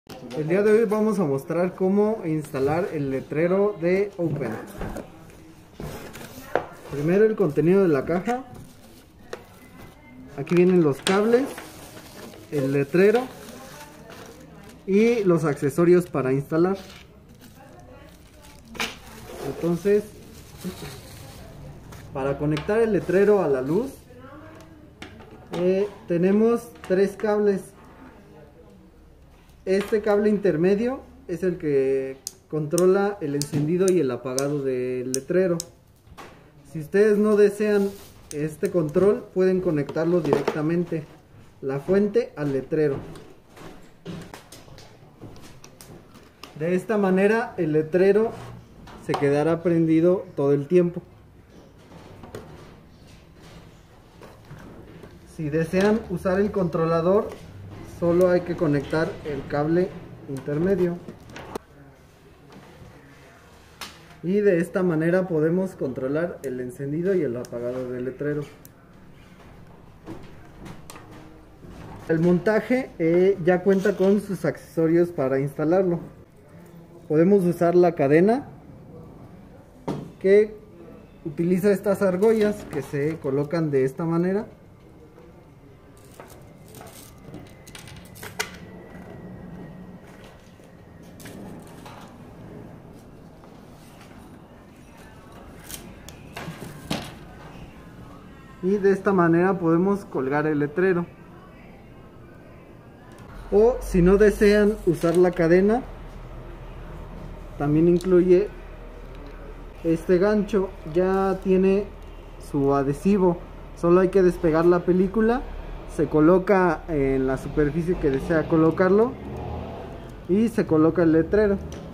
El día de hoy vamos a mostrar cómo instalar el letrero de Open. Primero el contenido de la caja. Aquí vienen los cables, el letrero y los accesorios para instalar. Entonces, para conectar el letrero a la luz, tenemos tres cables. Este cable intermedio es el que controla el encendido y el apagado del letrero. Si ustedes no desean este control, pueden conectarlo directamente, la fuente al letrero. De esta manera el letrero se quedará prendido todo el tiempo. Si desean usar el controlador, solo hay que conectar el cable intermedio. Y de esta manera podemos controlar el encendido y el apagado del letrero. El montaje ya cuenta con sus accesorios para instalarlo. Podemos usar la cadena que utiliza estas argollas que se colocan de esta manera. Y de esta manera podemos colgar el letrero. O si no desean usar la cadena, también incluye este gancho. Ya tiene su adhesivo, solo hay que despegar la película, se coloca en la superficie que desea colocarlo y se coloca el letrero.